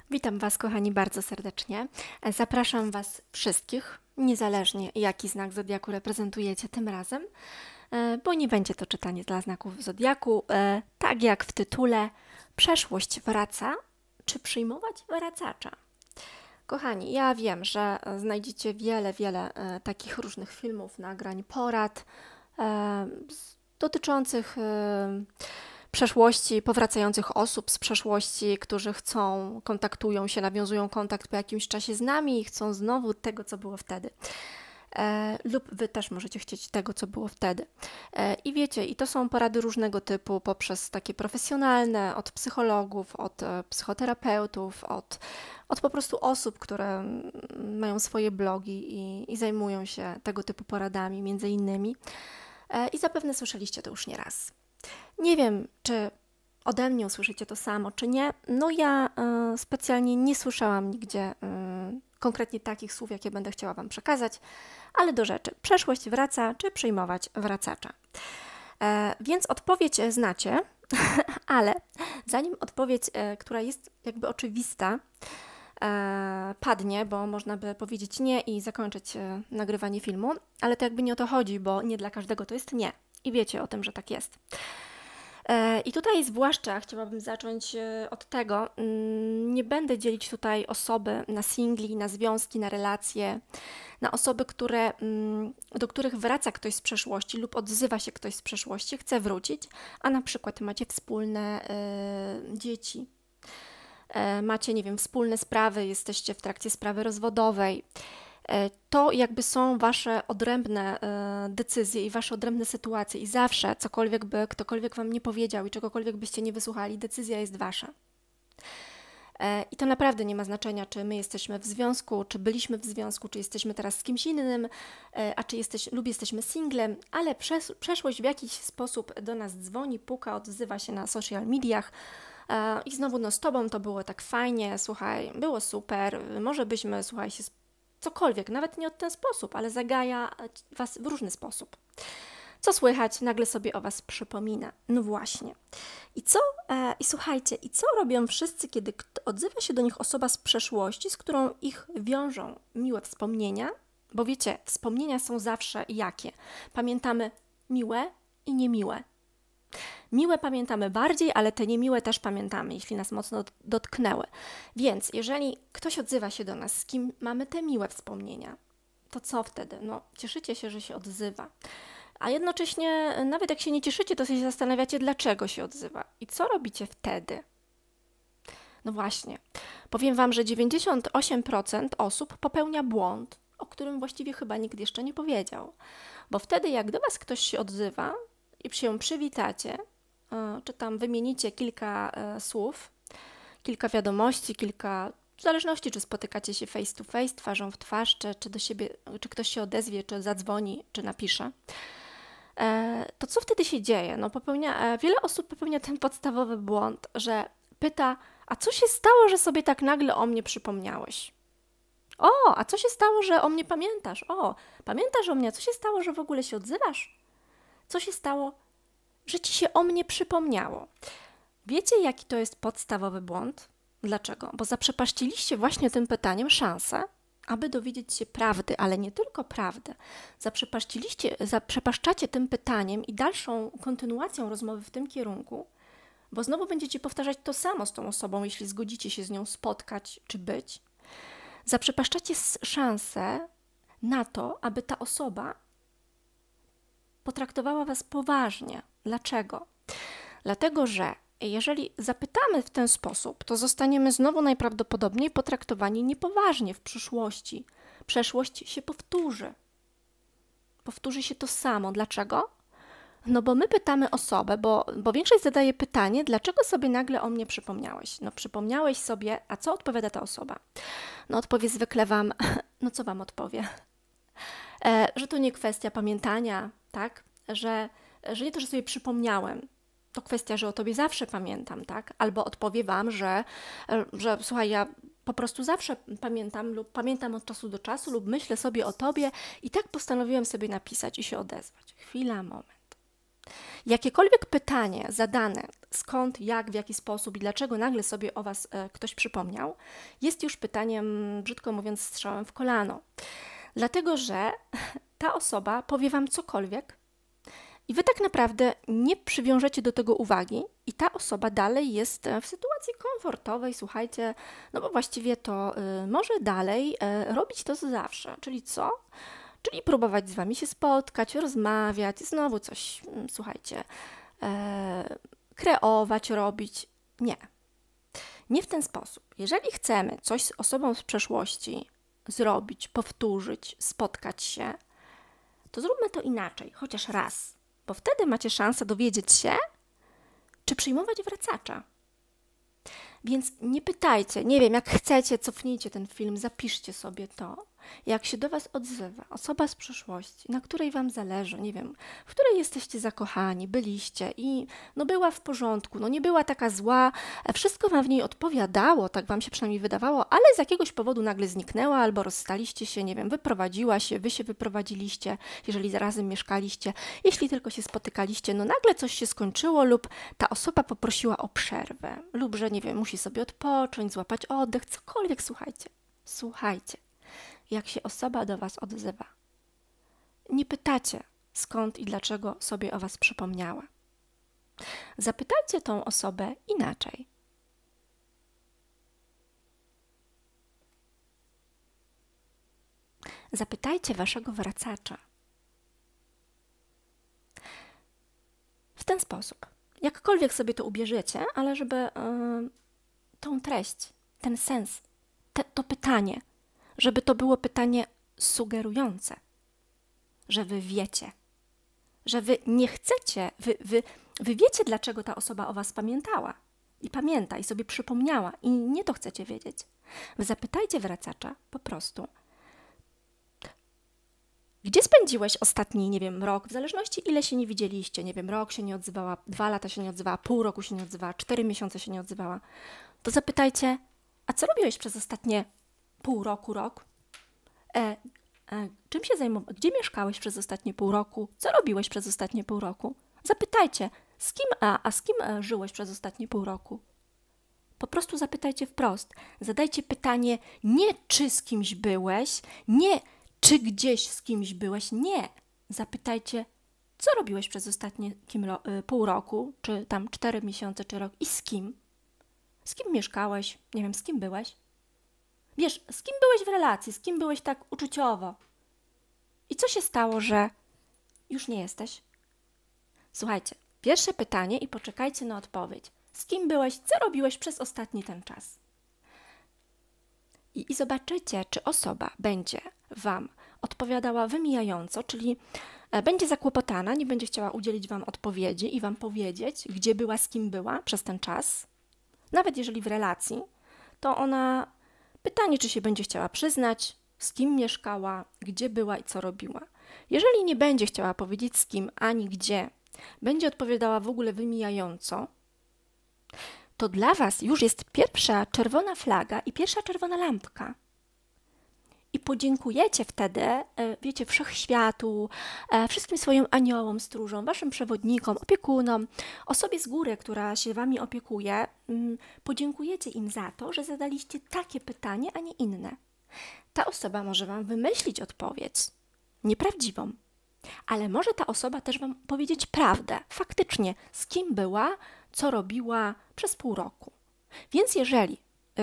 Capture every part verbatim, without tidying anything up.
Witam Was, kochani, bardzo serdecznie. Zapraszam Was wszystkich, niezależnie jaki znak zodiaku reprezentujecie tym razem, e, bo nie będzie to czytanie dla znaków zodiaku. E, Tak jak w tytule, przeszłość wraca, czy przyjmować wracacza? Kochani, ja wiem, że znajdziecie wiele, wiele e, takich różnych filmów, nagrań, porad e, z- dotyczących e, przeszłości, powracających osób z przeszłości, którzy chcą, kontaktują się, nawiązują kontakt po jakimś czasie z nami i chcą znowu tego, co było wtedy. E, lub Wy też możecie chcieć tego, co było wtedy. E, I wiecie, i to są porady różnego typu, poprzez takie profesjonalne, od psychologów, od e, psychoterapeutów, od, od po prostu osób, które mm, mają swoje blogi i, i zajmują się tego typu poradami, między innymi. E, I zapewne słyszeliście to już nieraz. Nie wiem, czy ode mnie usłyszycie to samo, czy nie. No ja y, specjalnie nie słyszałam nigdzie y, konkretnie takich słów, jakie będę chciała Wam przekazać, ale do rzeczy. Przeszłość wraca, czy przyjmować wracacza? E, więc odpowiedź znacie, ale zanim odpowiedź, e, która jest jakby oczywista, e, padnie, bo można by powiedzieć nie i zakończyć e, nagrywanie filmu, ale to jakby nie o to chodzi, bo nie dla każdego to jest nie. I wiecie o tym, że tak jest. E, I tutaj zwłaszcza chciałabym zacząć e, od tego, mm, nie będę dzielić tutaj osoby na singli, na związki, na relacje, na osoby, które, mm, do których wraca ktoś z przeszłości lub odzywa się ktoś z przeszłości, chce wrócić, a na przykład macie wspólne e, dzieci, e, macie, nie wiem, wspólne sprawy, jesteście w trakcie sprawy rozwodowej. E, To jakby są Wasze odrębne e, decyzje i Wasze odrębne sytuacje i zawsze, cokolwiek by ktokolwiek Wam nie powiedział i czegokolwiek byście nie wysłuchali, decyzja jest Wasza. E, I to naprawdę nie ma znaczenia, czy my jesteśmy w związku, czy byliśmy w związku, czy jesteśmy teraz z kimś innym, e, a czy jesteś, lub jesteśmy singlem, ale przes- przeszłość w jakiś sposób do nas dzwoni, puka, odzywa się na social mediach. E, I znowu, no z Tobą to było tak fajnie, słuchaj, było super, może byśmy, słuchaj, się cokolwiek, nawet nie w ten sposób, ale zagaja Was w różny sposób. Co słychać, nagle sobie o Was przypomina. No właśnie. I co, e, i słuchajcie, i co robią wszyscy, kiedy odzywa się do nich osoba z przeszłości, z którą ich wiążą miłe wspomnienia? Bo wiecie, wspomnienia są zawsze jakie? Pamiętamy miłe i niemiłe. Miłe pamiętamy bardziej, ale te niemiłe też pamiętamy, jeśli nas mocno dotknęły. Więc jeżeli ktoś odzywa się do nas, z kim mamy te miłe wspomnienia, to co wtedy? No, cieszycie się, że się odzywa. A jednocześnie, nawet jak się nie cieszycie, to się zastanawiacie, dlaczego się odzywa. I co robicie wtedy? No właśnie, powiem Wam, że dziewięćdziesiąt osiem procent osób popełnia błąd, o którym właściwie chyba nikt jeszcze nie powiedział. Bo wtedy, jak do Was ktoś się odzywa i się przywitacie, czy tam wymienicie kilka słów, kilka wiadomości, kilka, w zależności czy spotykacie się face to face, twarzą w twarz, czy, czy do siebie, czy ktoś się odezwie, czy zadzwoni, czy napisze, to co wtedy się dzieje? No popełnia, wiele osób popełnia ten podstawowy błąd, że pyta, a co się stało, że sobie tak nagle o mnie przypomniałeś? O, a co się stało, że o mnie pamiętasz? O, pamiętasz o mnie, a co się stało, że w ogóle się odzywasz? Co się stało, że ci się o mnie przypomniało? Wiecie, jaki to jest podstawowy błąd? Dlaczego? Bo zaprzepaściliście właśnie tym pytaniem szansę, aby dowiedzieć się prawdy, ale nie tylko prawdy. Zaprzepaściliście, zaprzepaszczacie tym pytaniem i dalszą kontynuacją rozmowy w tym kierunku, bo znowu będziecie powtarzać to samo z tą osobą, jeśli zgodzicie się z nią spotkać czy być. Zaprzepaszczacie szansę na to, aby ta osoba potraktowała Was poważnie. Dlaczego? Dlatego, że jeżeli zapytamy w ten sposób, to zostaniemy znowu najprawdopodobniej potraktowani niepoważnie w przyszłości. Przeszłość się powtórzy. Powtórzy się to samo. Dlaczego? No bo my pytamy osobę, bo, bo większość zadaje pytanie, dlaczego sobie nagle o mnie przypomniałeś? No przypomniałeś sobie, a co odpowiada ta osoba? No odpowie zwykle Wam, no co Wam odpowie? E, że to nie kwestia pamiętania, tak? Że, że nie to, że sobie przypomniałem, to kwestia, że o Tobie zawsze pamiętam, tak? Albo odpowie Wam, że, że słuchaj, ja po prostu zawsze pamiętam lub pamiętam od czasu do czasu lub myślę sobie o Tobie i tak postanowiłem sobie napisać i się odezwać. Chwila, moment. Jakiekolwiek pytanie zadane, skąd, jak, w jaki sposób i dlaczego nagle sobie o Was e, ktoś przypomniał, jest już pytaniem, brzydko mówiąc, strzałem w kolano. Dlatego, że ta osoba powie Wam cokolwiek i Wy tak naprawdę nie przywiążecie do tego uwagi i ta osoba dalej jest w sytuacji komfortowej, słuchajcie, no bo właściwie to y, może dalej y, robić to co zawsze, czyli co? Czyli próbować z Wami się spotkać, rozmawiać, znowu coś, y, słuchajcie, y, kreować, robić. Nie. Nie w ten sposób. Jeżeli chcemy coś z osobą z przeszłości zrobić, powtórzyć, spotkać się, to zróbmy to inaczej, chociaż raz, bo wtedy macie szansę dowiedzieć się, czy przyjmować wracacza. Więc nie pytajcie, nie wiem, jak chcecie, cofnijcie ten film, zapiszcie sobie to, jak się do Was odzywa osoba z przeszłości, na której Wam zależy, nie wiem, w której jesteście zakochani, byliście i no była w porządku, no nie była taka zła, wszystko Wam w niej odpowiadało, tak Wam się przynajmniej wydawało, ale z jakiegoś powodu nagle zniknęła albo rozstaliście się, nie wiem, wyprowadziła się, Wy się wyprowadziliście, jeżeli razem mieszkaliście, jeśli tylko się spotykaliście, no nagle coś się skończyło lub ta osoba poprosiła o przerwę lub, że nie wiem, musi sobie odpocząć, złapać oddech, cokolwiek, słuchajcie, słuchajcie. Jak się osoba do Was odzywa. Nie pytacie, skąd i dlaczego sobie o Was przypomniała. Zapytajcie tą osobę inaczej. Zapytajcie Waszego wracacza. W ten sposób. Jakkolwiek sobie to ubierzecie, ale żeby yy, tą treść, ten sens, te, to pytanie, żeby to było pytanie sugerujące, że wy wiecie, że wy nie chcecie, wy, wy, wy wiecie, dlaczego ta osoba o was pamiętała i pamięta i sobie przypomniała i nie to chcecie wiedzieć. Wy zapytajcie wracacza po prostu, gdzie spędziłeś ostatni, nie wiem, rok, w zależności ile się nie widzieliście, nie wiem, rok się nie odzywała, dwa lata się nie odzywała, pół roku się nie odzywała, cztery miesiące się nie odzywała, to zapytajcie, a co robiłeś przez ostatnie pół roku, rok? E, e, czym się zajmowałeś? Gdzie mieszkałeś przez ostatnie pół roku? Co robiłeś przez ostatnie pół roku? Zapytajcie, z kim, a, a z kim a, żyłeś przez ostatnie pół roku? Po prostu zapytajcie wprost. Zadajcie pytanie nie czy z kimś byłeś, nie czy gdzieś z kimś byłeś, nie. Zapytajcie, co robiłeś przez ostatnie kim, pół roku, czy tam cztery miesiące, czy rok i z kim? Z kim mieszkałeś? Nie wiem, z kim byłeś? Wiesz, z kim byłeś w relacji, z kim byłeś tak uczuciowo? I co się stało, że już nie jesteś? Słuchajcie, pierwsze pytanie i poczekajcie na odpowiedź. Z kim byłeś, co robiłeś przez ostatni ten czas? I, i zobaczycie, czy osoba będzie Wam odpowiadała wymijająco, czyli e, będzie zakłopotana, nie będzie chciała udzielić Wam odpowiedzi i Wam powiedzieć, gdzie była, z kim była przez ten czas. Nawet jeżeli w relacji, to ona pytanie, czy się będzie chciała przyznać, z kim mieszkała, gdzie była i co robiła. Jeżeli nie będzie chciała powiedzieć z kim ani gdzie, będzie odpowiadała w ogóle wymijająco, to dla Was już jest pierwsza czerwona flaga i pierwsza czerwona lampka. I podziękujecie wtedy, wiecie, wszechświatu, wszystkim swoim aniołom, stróżom, Waszym przewodnikom, opiekunom, osobie z góry, która się Wami opiekuje, podziękujecie im za to, że zadaliście takie pytanie, a nie inne. Ta osoba może Wam wymyślić odpowiedź, nieprawdziwą, ale może ta osoba też Wam powiedzieć prawdę, faktycznie, z kim była, co robiła przez pół roku. Więc jeżeli,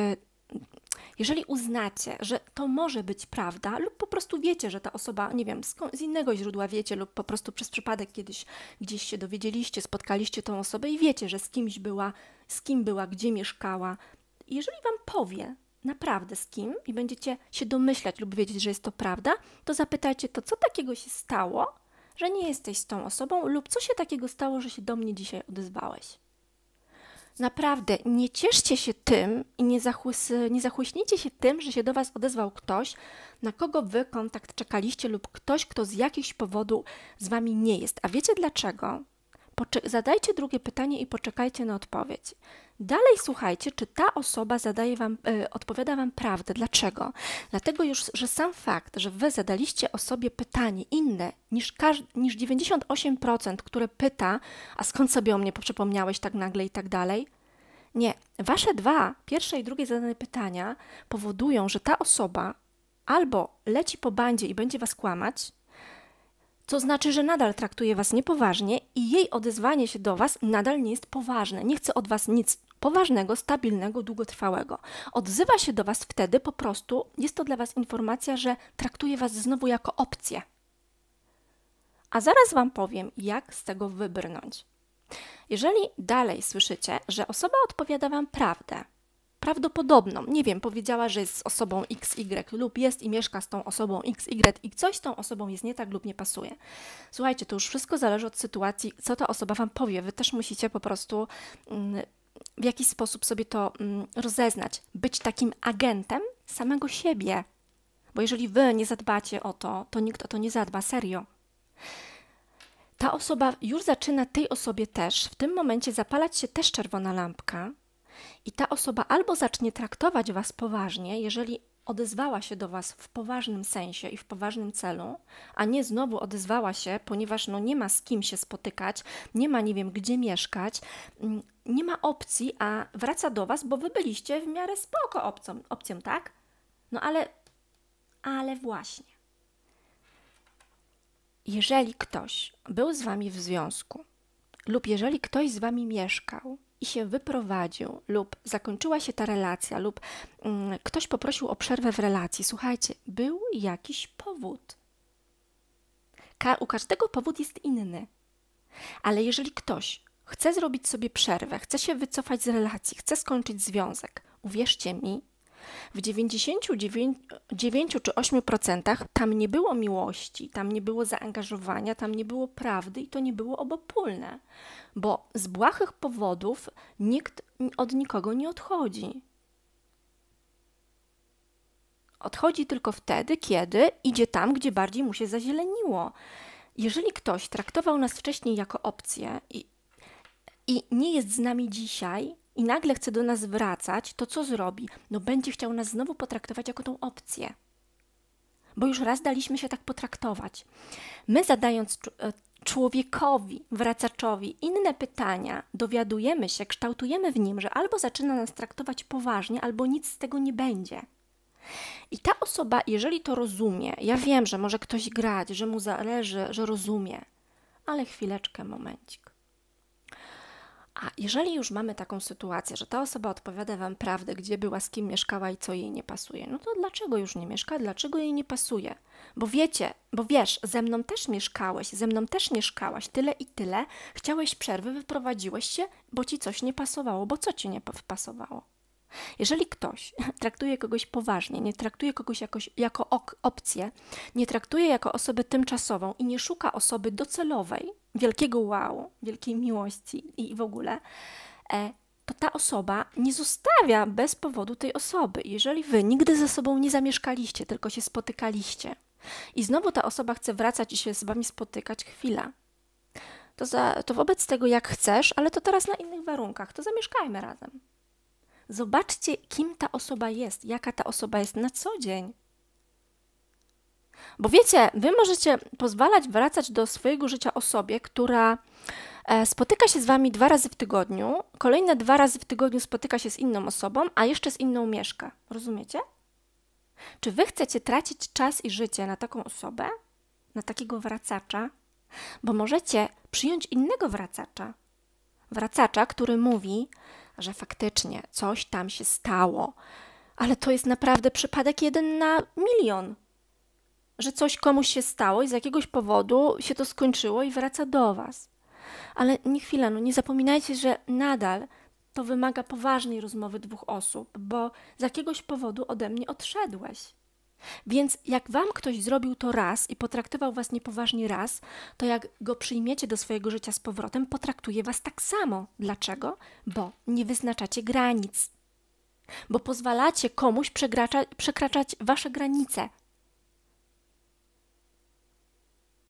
jeżeli uznacie, że to może być prawda lub po prostu wiecie, że ta osoba, nie wiem, z innego źródła wiecie lub po prostu przez przypadek kiedyś gdzieś się dowiedzieliście, spotkaliście tą osobę i wiecie, że z kimś była, z kim była, gdzie mieszkała. Jeżeli Wam powie naprawdę z kim i będziecie się domyślać lub wiedzieć, że jest to prawda, to zapytajcie to, co takiego się stało, że nie jesteś z tą osobą lub co się takiego stało, że się do mnie dzisiaj odezwałeś. Naprawdę, nie cieszcie się tym i nie, zachłys, nie zachłyśnijcie się tym, że się do Was odezwał ktoś, na kogo Wy kontakt czekaliście lub ktoś, kto z jakiegoś powodu z Wami nie jest. A wiecie dlaczego? Poczy- zadajcie drugie pytanie i poczekajcie na odpowiedź. Dalej słuchajcie, czy ta osoba zadaje wam, y, odpowiada wam prawdę. Dlaczego? Dlatego już, że sam fakt, że wy zadaliście osobie pytanie inne niż, niż dziewięćdziesiąt osiem procent, które pyta, a skąd sobie o mnie przypomniałeś tak nagle i tak dalej. Nie, wasze dwa, pierwsze i drugie zadane pytania powodują, że ta osoba albo leci po bandzie i będzie was kłamać, co znaczy, że nadal traktuje was niepoważnie i jej odezwanie się do was nadal nie jest poważne. Nie chce od was nic poważnego, stabilnego, długotrwałego. Odzywa się do was wtedy po prostu, jest to dla was informacja, że traktuje was znowu jako opcję. A zaraz wam powiem, jak z tego wybrnąć. Jeżeli dalej słyszycie, że osoba odpowiada wam prawdę, prawdopodobną, nie wiem, powiedziała, że jest z osobą X Y lub jest i mieszka z tą osobą X Y i coś z tą osobą jest nie tak lub nie pasuje. Słuchajcie, to już wszystko zależy od sytuacji, co ta osoba wam powie. Wy też musicie po prostu mm, w jakiś sposób sobie to mm, rozeznać. Być takim agentem samego siebie. Bo jeżeli wy nie zadbacie o to, to nikt o to nie zadba, serio. Ta osoba już zaczyna tej osobie też, w tym momencie zapalać się też czerwona lampka i ta osoba albo zacznie traktować was poważnie, jeżeli odezwała się do was w poważnym sensie i w poważnym celu, a nie znowu odezwała się, ponieważ no nie ma z kim się spotykać, nie ma nie wiem gdzie mieszkać, nie ma opcji, a wraca do was, bo wy byliście w miarę spoko opcją, opcją, tak? No ale, ale właśnie. Jeżeli ktoś był z wami w związku lub jeżeli ktoś z wami mieszkał i się wyprowadził lub zakończyła się ta relacja lub mm, ktoś poprosił o przerwę w relacji, słuchajcie, był jakiś powód. Ka- u każdego powód jest inny. Ale jeżeli ktoś chce zrobić sobie przerwę, chce się wycofać z relacji, chce skończyć związek, uwierzcie mi, w dziewięćdziesięciu dziewięciu czy ośmiu procentach tam nie było miłości, tam nie było zaangażowania, tam nie było prawdy i to nie było obopólne, bo z błahych powodów nikt od nikogo nie odchodzi. Odchodzi tylko wtedy, kiedy idzie tam, gdzie bardziej mu się zazieleniło. Jeżeli ktoś traktował nas wcześniej jako opcję i, i nie jest z nami dzisiaj, i nagle chce do nas wracać, to co zrobi? No będzie chciał nas znowu potraktować jako tą opcję. Bo już raz daliśmy się tak potraktować. My zadając człowiekowi, wracaczowi inne pytania, dowiadujemy się, kształtujemy w nim, że albo zaczyna nas traktować poważnie, albo nic z tego nie będzie. I ta osoba, jeżeli to rozumie, ja wiem, że może ktoś grać, że mu zależy, że rozumie, ale chwileczkę, momencik. A jeżeli już mamy taką sytuację, że ta osoba odpowiada wam prawdę, gdzie była, z kim mieszkała i co jej nie pasuje, no to dlaczego już nie mieszka? Dlaczego jej nie pasuje? Bo wiecie, bo wiesz, ze mną też mieszkałeś, ze mną też mieszkałaś, tyle i tyle, chciałeś przerwy, wyprowadziłeś się, bo ci coś nie pasowało, bo co ci nie pasowało? Jeżeli ktoś traktuje kogoś poważnie, nie traktuje kogoś jakoś, jako ok, opcję, nie traktuje jako osobę tymczasową i nie szuka osoby docelowej, wielkiego wow, wielkiej miłości i w ogóle, e, to ta osoba nie zostawia bez powodu tej osoby. Jeżeli wy nigdy ze sobą nie zamieszkaliście, tylko się spotykaliście i znowu ta osoba chce wracać i się z wami spotykać, chwila. To, za, to wobec tego jak chcesz, ale to teraz na innych warunkach, to zamieszkajmy razem. Zobaczcie, kim ta osoba jest, jaka ta osoba jest na co dzień. Bo wiecie, wy możecie pozwalać wracać do swojego życia osobie, która spotyka się z wami dwa razy w tygodniu, kolejne dwa razy w tygodniu spotyka się z inną osobą, a jeszcze z inną mieszka. Rozumiecie? Czy wy chcecie tracić czas i życie na taką osobę, na takiego wracacza? Bo możecie przyjąć innego wracacza. Wracacza, który mówi, że faktycznie coś tam się stało, ale to jest naprawdę przypadek jeden na milion. Że coś komuś się stało i z jakiegoś powodu się to skończyło i wraca do was. Ale nie chwila, no nie zapominajcie, że nadal to wymaga poważnej rozmowy dwóch osób, bo z jakiegoś powodu ode mnie odszedłeś. Więc jak wam ktoś zrobił to raz i potraktował was niepoważnie raz, to jak go przyjmiecie do swojego życia z powrotem, potraktuje was tak samo. Dlaczego? Bo nie wyznaczacie granic. Bo pozwalacie komuś przekraczać, przekraczać wasze granice.